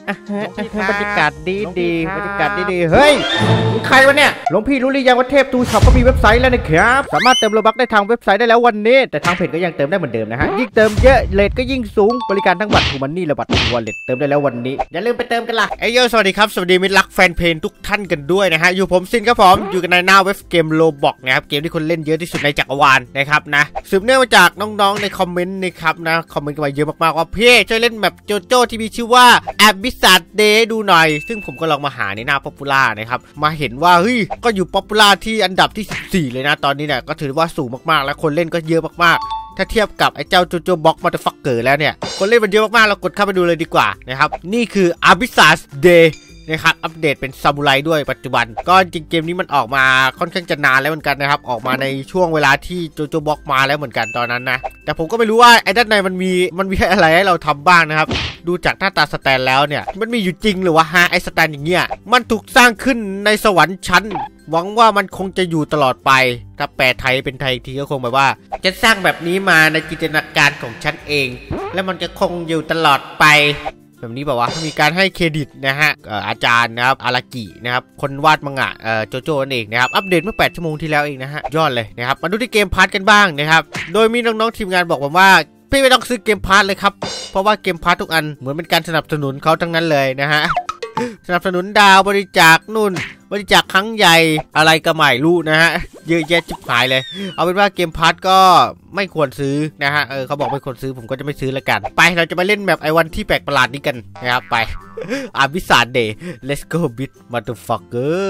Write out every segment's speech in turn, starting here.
บรรยากาศดีบรรยากาศดีเฮ้ยใครวะเนี่ยหลวงพี่รู้หรือยังว่าเทพทูช็อปก็มีเว็บไซต์แล้วนะครับสามารถเติมโลบัคได้ทางเว็บไซต์ได้แล้ววันนี้แต่ทางเพจก็ยังเติมได้เหมือนเดิมนะฮะยิ่งเติมเยอะเรทก็ยิ่งสูงบริการทั้งบัตรทูมันนี่และบัตรทูวอลเล็ตเติมได้แล้ววันนี้อย่าลืมไปเติมกันล่ะเอ้ยสวัสดีครับสวัสดีมิตรรักแฟนเพลงทุกท่านกันด้วยนะฮะอยู่ผมซินครับผมอยู่กันในหน้าเว็บเกมโลบอกนะครับเกมที่คนเล่นเยอะที่สุดในจักรวาลนะครับนะสืบเนื่องมาจากน้องๆในคอมเมนต์นะครับนะคอมเมนต์กันมาเยอะมากๆว่าพี่ช่วยเล่นแบบโจโจ้ที่มีชื่อว่าแอบบิสซัดเดย์ดูหน่อยซึ่งผมก็ลองมาหาในหน้าป๊อปปูล่านะครับมาเห็นว่าเฮ้ยก็อยู่ป๊อปปูล่าที่อันดับที่14เลยนะตอนนี้เนี่ยก็ถือว่าสูงมากๆแล้วคนเล่นก็เยอะมากๆถ้าเทียบกับไอ้เจ้าโจโจ้บ็อกมาเตอร์ฟักเกอร์แล้วเนี่ยคนเล่นมันเยอะมากๆเรากดเข้าไปดูเลยดีกว่านะครับนี่คืออาบิสซัดเดย์นะครับอัปเดตเป็นซามูไรด้วยปัจจุบันก็จริงเกมนี้มันออกมาค่อนข้างจะนานแล้วเหมือนกันนะครับออกมาในช่วงเวลาที่โจโจ้บ็อกมาแล้วเหมือนกันตอนนั้นนะแต่ผมก็ไม่รู้ว่าไอ้ด้านในมันมีอะไรให้เราทำบ้างนะครับดูจากหน้าตาสแตนแล้วเนี่ยมันมีอยู่จริงหรือว่าไอ้สแตนอย่างเงี้ยมันถูกสร้างขึ้นในสวรรค์ชั้นหวังว่ามันคงจะอยู่ตลอดไปถ้าแปลไทยเป็นไทยทีก็คงแบบว่าจะสร้างแบบนี้มาในจินตนาการของฉันเองและมันจะคงอยู่ตลอดไปแบบนี้แบบว่ามีการให้เครดิตนะฮะอาจารย์นะครับอารากินะครับคนวาดมังงะโจโจ้นั่นเองนะครับอัปเดตเมื่อ8 ชั่วโมงที่แล้วเองนะฮะยอดเลยนะครับมาดูที่เกมพาร์ทกันบ้างนะครับโดยมีน้องๆทีมงานบอกผมว่าพี่ไม่ต้องซื้อเกมพาร์ทเลยครับเพราะว่าเกมพาร์ททุกอันเหมือนเป็นการสนับสนุนเขาทั้งนั้นเลยนะฮะสนับสนุนดาวบริจาคนู่นบริจาคครั้งใหญ่อะไรก็ไม่รู้นะฮะเยอะแยะชิบหายเลยเอาเป็นว่าเกมพาร์ทก็ไม่ควรซื้อนะฮะเขาบอกไม่ควรซื้อผมก็จะไม่ซื้อแล้วกันไปเราจะไปเล่นแบบไอวันที่แปลกประหลาดนี้กันนะครับไปอาบิสซัดเดย์ let's go bit motherfucker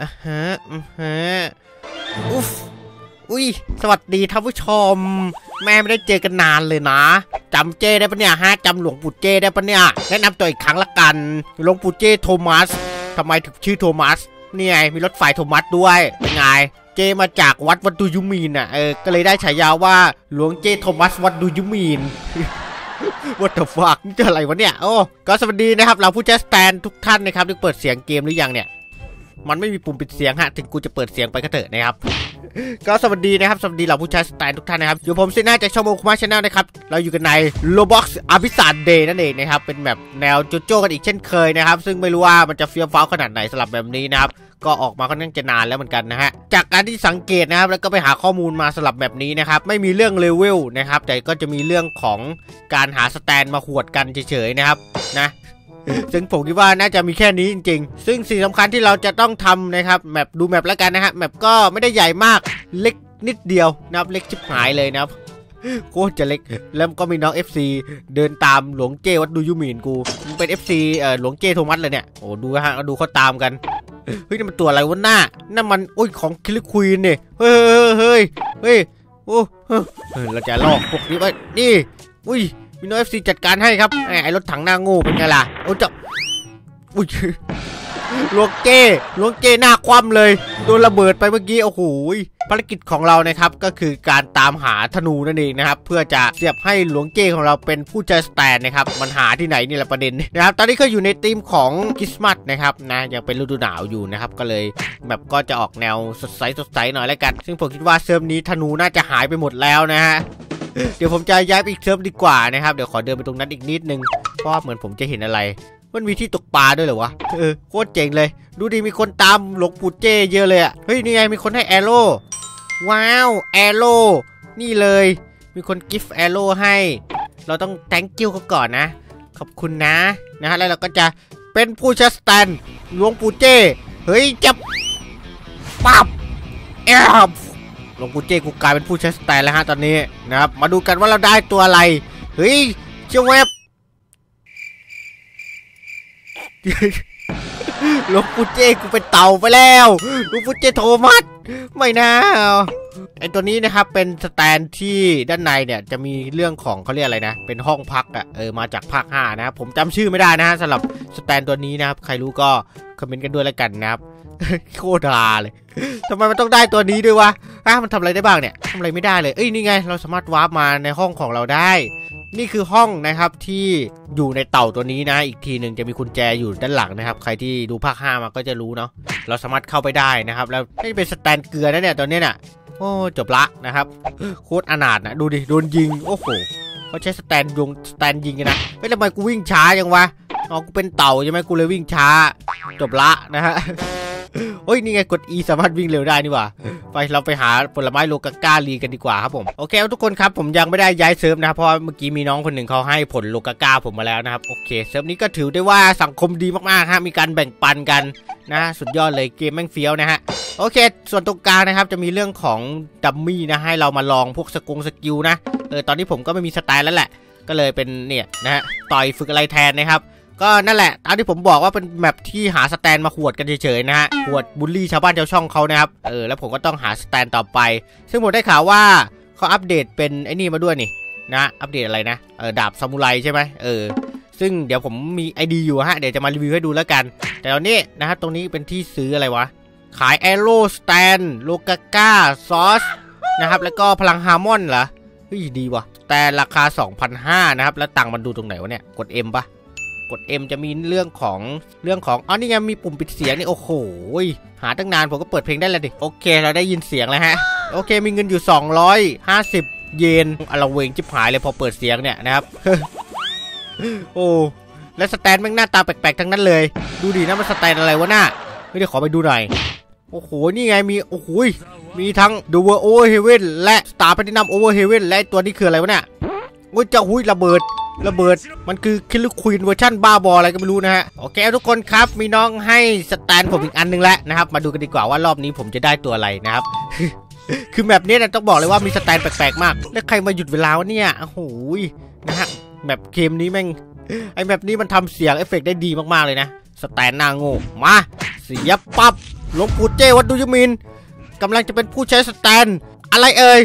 อุ๊ฟอุ้ยสวัสดีท่านผู้ชมแม่ไม่ได้เจอกันนานเลยนะจำเจได้ปะเนี่ยฮะจำหลวงปู่เจได้ปะเนี่ยแนะนำตัวอีกครั้งละกันหลวงปู่เจโทมัสทำไมถึงชื่อโทมัสนี่ไงมีรถไฟโทมัสด้วยเป็นไงเจมาจากวัดดูยูมีนอ่ะก็เลยได้ฉายาว่าหลวงเจโทมัสวัดดูยูมีนWhat the fuck นี่จะอะไรวะเนี่ยโอ้ก็สวัสดีนะครับเราผู้ใช้สแตนทุกท่านนะครับที่เปิดเสียงเกมหรือยังเนี่ยมันไม่มีปุ่มปิดเสียงฮะถึงกูจะเปิดเสียงไปก็เถอะนะครับก็สวัสดีนะครับสวัสดีเหล่าผู้ใช้สแตนทุกท่านนะครับอยู่ผมซิน่าจากช่องโมคุมาชาแนลนะครับเราอยู่กันใน Roblox อาบิสซัดเดย์นั่นเองนะครับเป็นแบบแนวโจโจ้กันอีกเช่นเคยนะครับซึ่งไม่รู้ว่ามันจะเฟี้ยวฟ้าวขนาดไหนสำหรับแบบนี้นะครับก็ออกมาค่อนข้างจะนานแล้วเหมือนกันนะฮะจากการที่สังเกตนะครับแล้วก็ไปหาข้อมูลมาสำหรับแบบนี้นะครับไม่มีเรื่องเลเวลนะครับแต่ก็จะมีเรื่องของการหาสแตนมาหวดกันเฉยๆนะครับนะซึ่งผมคิดว่าน่าจะมีแค่นี้จริงๆซึ่งสิ่งสำคัญที่เราจะต้องทำนะครับแมปดูแมปแล้วกันนะฮะแมปก็ไม่ได้ใหญ่มากเล็กนิดเดียวนะครับเล็กชิบหายเลยนะครับโคตรจะเล็กแล้วก็มีน้อง FC เดินตามหลวงเจวัดดูยูมีนกูมันเป็น FC หลวงเจโทมัสเลยเนี่ยโอ้ดูฮะดูเขาตามกันเฮ้ยนี่มันตัวอะไรวะหน้านั่นมันโอ้ยของคิลลิควีนเนี่ยเฮ้ยโอ้เราจะลอกพวกนี้ไปนี่อุ้ยมีน้อง FC จัดการให้ครับไอ้รถถังหน้าโง่เป็นไงล่ะโอ้จะอุ้ยหลวงเจหน้าคว่ำเลยโดนระเบิดไปเมื่อกี้โอ้โหภารกิจของเรานะครับก็คือการตามหาธนูนั่นเองนะครับเพื่อจะเสียบให้หลวงเจของเราเป็นผู้ใจสแตนนะครับมันหาที่ไหนนี่แหละประเด็นนะครับตอนนี้ก็อยู่ในธีมของคริสต์มาสนะครับนะยังเป็นฤดูหนาวอยู่นะครับก็เลยแบบก็จะออกแนวสดใสหน่อยแล้วกันซึ่งผมคิดว่าเซิร์ฟนี้ธนูน่าจะหายไปหมดแล้วนะฮะเดี๋ยวผมจะย้ายไปอีกเซิร์ฟดีกว่านะครับเดี๋ยวขอเดินไปตรงนั้นอีกนิดนึงเพราะเหมือนผมจะเห็นอะไรมันมีที่ตกปลาด้วยเหรอวะโคตรเจ๋งเลยดูดิมีคนตามหลวงปู่เจเยอะเลยอ่ะเฮ้ยนี่ไงมีคนให้แอโร่ว้าวแอโร่นี่เลยมีคนกิฟต์แอโร่ให้เราต้องแตงกิ้วเขาก่อนนะขอบคุณนะฮะแล้วเราก็จะเป็นผู้ชัสตันหลวงปู่เจเฮ้ยจับปั๊บหลวงปู่เจกูกลายเป็นผู้ชัสตันแล้วฮะตอนนี้นะครับมาดูกันว่าเราได้ตัวอะไรเฮ้ยเจ้าเว็บหลวงปู่เจกูเป็นเต่าไปแล้วหลวงปู่เจโทมัสไม่นะไอตัวนี้นะครับเป็นสแตนที่ด้านในเนี่ยจะมีเรื่องของเขาเรียกอะไรนะเป็นห้องพักอ่ะมาจากภาค5นะครับผมจำชื่อไม่ได้นะฮะสำหรับสแตนตัวนี้นะครับใครรู้ก็คอมเมนต์กันด้วยแล้วกันนะครับโคตรฮาเลยทำไมมันต้องได้ตัวนี้ด้วยวะมันทำอะไรได้บ้างเนี่ยทำอะไรไม่ได้เลยนี่ไงเราสามารถวาร์ปมาในห้องของเราได้นี่คือห้องนะครับที่อยู่ในเต่าตัวนี้นะอีกทีหนึ่งจะมีกุญแจอยู่ด้านหลังนะครับใครที่ดูภาค5มาก็จะรู้เนาะเราสามารถเข้าไปได้นะครับแล้วนี่เป็นสแตนเกลือนะเนี่ยตัวนี้น่ะโอ้จบละนะครับโคตรอนาถนะดูดิโดนยิงโอ้โหเขาใช้สแตนยิงกันนะไม่ทำไมกูวิ่งช้าจังวะอ๋อกูเป็นเต่าใช่ไหมกูเลยวิ่งช้าจบละนะฮะโอ้ยนี่ไงกด E สามารถวิ่งเร็วได้นี่หว่าไปเราไปหาผลไม้โลกาก้าลีกันดีกว่าครับผมโอเคทุกคนครับผมยังไม่ได้ย้ายเซิร์ฟนะครับเพราะเมื่อกี้มีน้องคนหนึ่งเขาให้ผลโลกาก้าผมมาแล้วนะครับโอเคเซิร์ฟนี้ก็ถือได้ว่าสังคมดีมากๆฮะมีการแบ่งปันกันนะสุดยอดเลยเกมแม่งเฟี้ยวนะฮะโอเคส่วนตรงกลางนะครับจะมีเรื่องของดัมมี่นะให้เรามาลองพวกสกิลนะตอนนี้ผมก็ไม่มีสไตล์แล้วแหละก็เลยเป็นเนี่ยนะฮะต่อยฝึกอะไรแทนนะครับก็นั่นแหละตามที่ผมบอกว่าเป็นแมปที่หาสแตนมาหวดกันเฉยๆนะฮะหวดบูลลี่ชาวบ้านชาวช่องเขานะครับแล้วผมก็ต้องหาสแตนต่อไปซึ่งผมได้ข่าวว่าเขาอัปเดตเป็นไอ้นี่มาด้วยนี่นะอัปเดตอะไรนะดาบซามูไรใช่ไหมซึ่งเดี๋ยวผมมีไอดีอยู่ฮะเดี๋ยวจะมารีวิวให้ดูแล้วกันแต่ตอนนี้นะฮะตรงนี้เป็นที่ซื้ออะไรวะขายแอโร่สแตนโลกาก้าซอสนะครับแล้วก็พลังฮาร์มอนเหรอเฮ้ยดีว่ะแต่ราคา 2,500 นะครับแล้วตังค์มันดูตรงไหนวะเนี่ยกด M ปะกด M จะมีเรื่องของอ๋อนี่ไงมีปุ่มปิดเสียงนี่โอ้โหหาตั้งนานผมก็เปิดเพลงได้แล้วดิโอเคเราได้ยินเสียงแล้วฮะโอเคมีเงินอยู่250เยนอลาเวงจิบหายเลยพอเปิดเสียงเนี่ยนะครับ โอ้และสแตนแม่งหน้าตาแปลกๆทั้งนั้นเลยดูดินะมันสแตนอะไรวะหน้าไม่ได้ขอไปดูหน่อยโอ้โหนี่ไงมีโอ้โหมีทั้ง The World Over Heaven และ Star Platinum Over Heaven และตัวนี้คืออะไรวะเนี่ยโอ้ยเจ้าระเบิดมันคือคิลเลอร์ควีนเวอร์ชันบ้าบออะไรก็ไม่รู้นะฮะโอเคทุกคนครับมีน้องให้สแตนผมอีกอันนึงแล้วนะครับมาดูกันดีกว่าว่ารอบนี้ผมจะได้ตัวอะไรนะครับ คือแบบนี้นะต้องบอกเลยว่ามีสแตนแปลกๆมากแล้วใครมาหยุดเวลาวะเนี่ยโอ้โหนะฮะแบบเกมนี้แม่งไอแบบนี้มันทำเสียงเอฟเฟกต์ได้ดีมากๆเลยนะสแตนหน้าโง่มาเสียปั๊บหลวงปู่เจวัดดูยมินกำลังจะเป็นผู้ใช้สแตนอะไรเอ่ย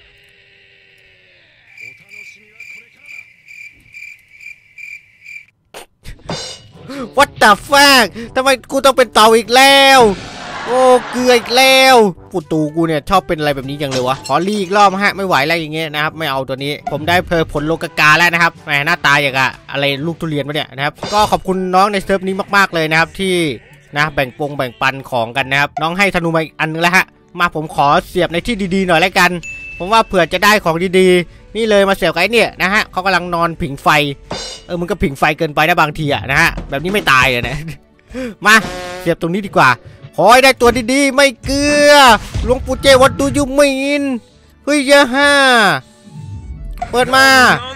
วัดแต่แฟกทำไมกูต้องเป็นเต่าอีกแล้วโอ้เกลืออีกแล้วปูตูกูเนี่ยชอบเป็นอะไรแบบนี้อย่างเลยวะขอรีอีกรอบฮะไม่ไหวอะไรอย่างเงี้ยนะครับไม่เอาตัวนี้ผมได้ผลโลกาแล้วนะครับแหมหน้าตาอย่างอะอะไรลูกทุเรียนวะเนี่ยนะครับก็ขอบคุณน้องในเซิร์ฟนี้มากๆเลยนะครับที่นะแบ่งปันของกันนะครับน้องให้ธนูมาอีกอันนึงแล้วฮะมาผมขอเสียบในที่ดีๆหน่อยแล้วกันผมว่าเผื่อจะได้ของดีๆนี่เลยมาเสียบไอ้เนี่ยนะฮะเขากำลังนอนผิงไฟมึงก็ผิงไฟเกินไปนะบางทีอะนะฮะแบบนี้ไม่ตายเลยนะ มาเสียบตรงนี้ดีกว่าขอให้ได้ตัวดีๆไม่เกลือหลวงปู่เจวัดดูยูมินเฮ้ยฮ่าเปิดมา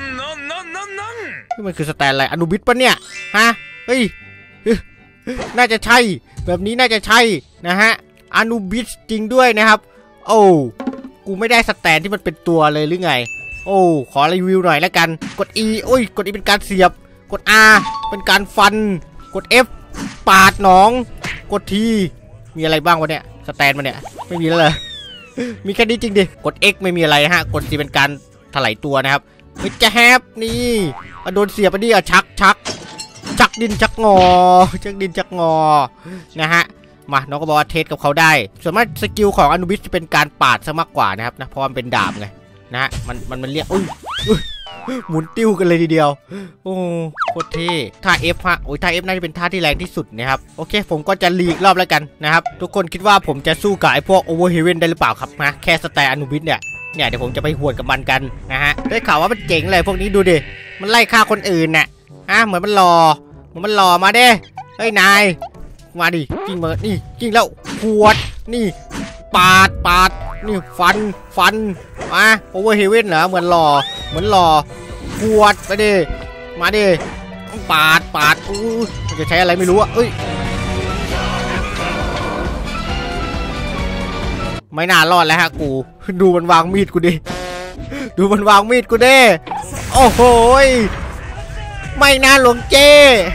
นี่มันคือสแตนอะไรอนุบิสปะเนี่ยฮะเฮ้ยน่าจะใช่แบบนี้น่าจะใช่นะฮะอนุบิสจริงด้วยนะครับโอ้กูไม่ได้สแตนที่มันเป็นตัวเลยหรือไงโอ้ขอรีวิวหน่อยแล้วกันกด E โอ้ยกด E เป็นการเสียบกด R เป็นการฟันกด F ปาดหนองกด T มีอะไรบ้างวะเนี่ยสแตนมันเนี่ยไม่มีแล้วเลยมีแค่นี้จริงดิกด X ไม่มีอะไรฮะกด C เป็นการถลายตัวนะครับไม่จะแฮปนี่โดนเสียบไปดิชักดินชักงอนะฮะมาน้องก็บอกว่าเทสกับเขาได้ส่วนมากสกิลของอนุบิสจะเป็นการปาดซะมากกว่านะครับนะเพราะมันเป็นดาบไงนะฮะมันเรียกหมุนติ้วกันเลยทีเดียวโอ้โคตรเท่ท่า F ฮะโอ้ยท่า F น่าจะเป็นท่าที่แรงที่สุดนะครับโอเคผมก็จะลีกรอบแล้วกันนะครับทุกคนคิดว่าผมจะสู้กับไอ้พวก Over Heaven ได้หรือเปล่าครับนะแค่สแตนอนุบิสเนี่ยเดี๋ยวผมจะไปหวดกับมันกันนะฮะได้ข่าวว่ามันเจ๋งเลยพวกนี้ดูดิมันไล่ฆ่าคนอื่นน่ะเหมือนมันรอมาเด้เฮ้ยนายมาดิกิ้งมานี่กิ้งแล้วขวดนี่ปาดนี่ฟันมาโอเวอร์เฮเว่นเหรอเหมือนรอขวดไปดิมาดิปาดมันจะใช้อะไรไม่รู้อ่ะไม่น่ารอดแล้วฮะกูดูมันวางมีดกูดิโอ้โหไม่น่าหลวงเจ้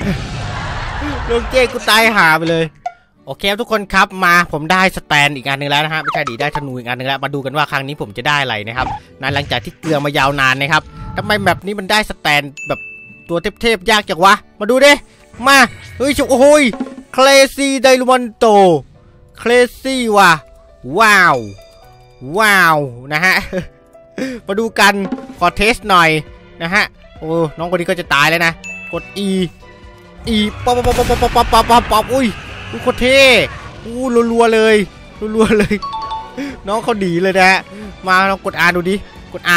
กูตายหาไปเลยโอเคทุกคนครับมาผมได้สแตนอีกอันหนึ่งแล้วนะฮะไม่ใช่ดีได้ธนูอีกอันหนึ่งแล้วมาดูกันว่าครั้งนี้ผมจะได้อะไรนะครับหลังจากที่เกลือมายาวนานนะครับทำไมแบบนี้มันได้สแตนแบบตัวเทพยากจังวะมาดูดิมาเฮ้ยโอ้โหเคลซี่ไดรูมันโตเคลซี่ว่ะว้าวนะฮะมาดูกันขอเทสหน่อยนะฮะโอ้น้องคนนี้ก็จะตายแล้วนะกด E ป๊อปอุ้ยโคตรเท่รัวเลยน้องเขาดีเลยนะฮะมาลองกด R ดูดิกด R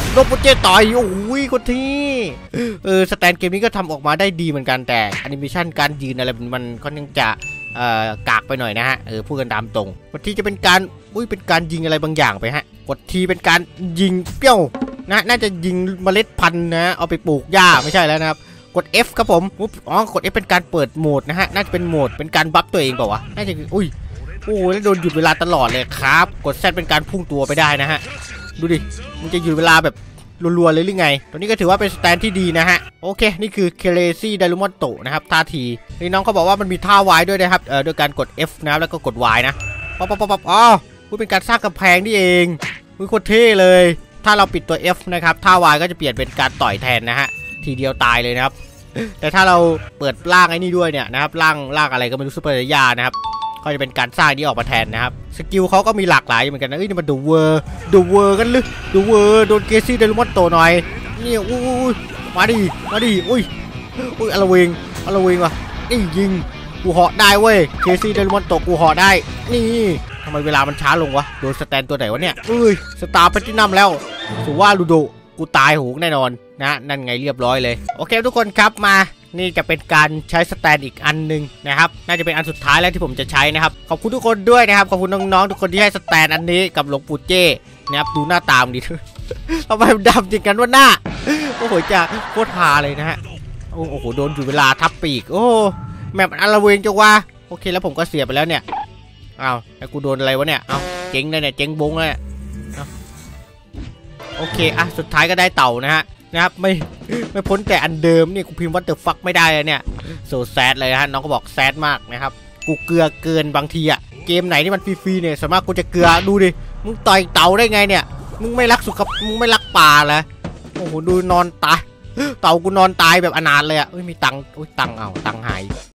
โดนปูเจต่อยโอ้ยคนที่สแตนเกมนี้ก็ทำออกมาได้ดีเหมือนกันแต่แอนิเมชันการยืนอะไรมันค่อนข้างจะกากไปหน่อยนะฮะพูดกันตามตรงกดที่จะเป็นการเป็นการยิงอะไรบางอย่างไปฮะกดทีเป็นการยิงเปี้ยวนะน่าจะยิงเมล็ดพันธุ์นะเอาไปปลูกหญ้าไม่ใช่แล้วนะครับกด F ครับผมกด F เป็นการเปิดโหมดนะฮะน่าจะเป็นโหมดเป็นการบัฟตัวเองเปล่าวะน่าจะแล้วโดนหยุดเวลาตลอดเลยครับกด Z เป็นการพุ่งตัวไปได้นะฮะดูดิมันจะหยุดเวลาแบบรัวๆเลยหรือไงตัวนี้ก็ถือว่าเป็นสแตนที่ดีนะฮะโอเคนี่คือเคเลซี่ไดรูมอนโตนะครับท่าทีนี่น้องเขาบอกว่ามันมีท่า Y ด้วยนะครับด้วยการกด F นะครับแล้วก็กด Y นะป๊อปเป็นการสร้างกำแพงนี่เองโคตรเท่เลยถ้าเราปิดตัว F นะครับท่า Y ก็จะเปลี่ยนเป็นการต่อยแทนนะฮะทีเดียวตายเลยนะครับแต่ถ้าเราเปิดร่างไอ้นี่ด้วยเนี่ยนะครับร่างอะไรก็ไม่รู้ซูเปอร์ยานะครับก็จะเป็นการสร้างที่ออกมาแทนนะครับสกิลเขาก็มีหลากหลายเหมือนกันนะนี่มันดูเวอร์กันหรือดูเวอร์โดนเกซี่ไดรูมอนโตหน่อยนี่มาดิอะไรเวงว่ะนี่ยิงกูเหาะได้เว้ยเกซี่ไดรูมอนโตกูเหาะได้นี่ทำไมเวลามันช้าลงวะโดนสแตนตัวไหนวะเนี่ยสตาร์แพลทินัมแล้วถือว่าลูโดกูตายหูแน่นอนนะนั่นไงเรียบร้อยเลยโอเคทุกคนครับมานี่จะเป็นการใช้สแตนอีกอันนึงนะครับน่าจะเป็นอันสุดท้ายแล้วที่ผมจะใช้นะครับขอบคุณทุกคนด้วยนะครับขอบคุณน้องๆทุกคนที่ให้สแตนอันนี้กับหลวงปู่เจ้นะครับดูหน้าตามดิทำไมดำจริงกันวะหน้าโอ้โหจะโคตรฮาเลยนะฮะโอ้โหโดนอยู่เวลาทับปีกโอ้แมปอันละเวงจังวะโอเคแล้วผมก็เสียไปแล้วเนี่ยไอ้กูโดนอะไรวะเนี่ยเจ๊งเลยเนี่ยเจ๊งบงเลยโอเคสุดท้ายก็ได้เต่านะครับไม่พ้นแต่อันเดิมนี่กูพิมพ์ว่าเดอะฟักไม่ได้เลยเนี่ยโซแซดเลยนะน้องก็บอกแซดมากนะครับกูเกลือเกินบางทีเกมไหนที่มันฟรีๆเนี่ยสามารถกูจะเกลือดูดิมึงต่อยเต่าได้ไงเนี่ยมึงไม่รักมึงไม่รักป่าเหรอโอ้โหดูนอนตายเต่ากูนอนตายแบบอนาถเลยมีตังค์ตังค์ตังค์หาย